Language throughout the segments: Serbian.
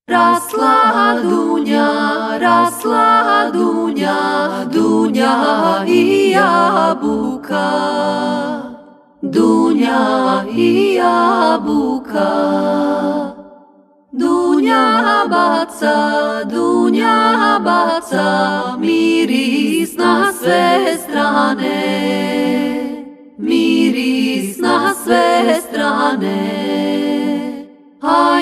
Rasla dunja, dunja i jabuka, dunja i jabuka. Dunja baca miris na sve strane, miris na sve strane. A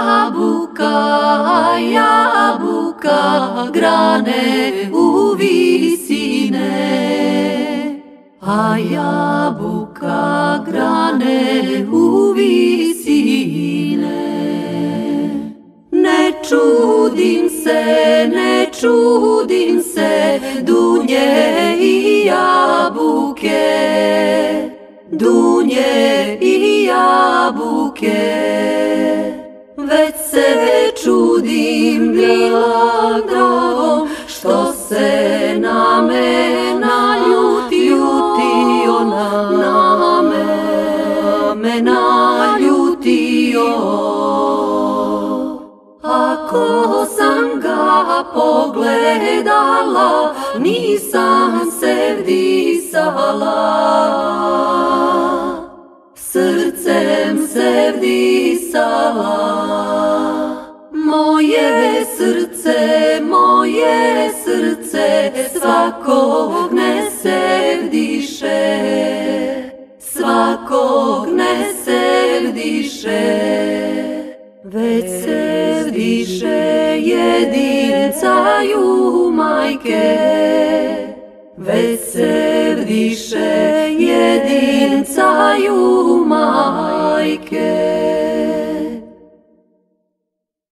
jabuka, grane u visine. A jabuka, grane u visine. Ne čudim se, dunje i jabuke, dunje i jabuke. Već se čudim milom dragom, što se na me naljutio, na me naljutio. Ako sam ga pogledala, nisam se vdisala, srcem se vdisala. Moje srce svakog ne se vdiše, svakog ne se vdiše. Već se vdiše jedincaju majke, već se vdiše jedincaju majke.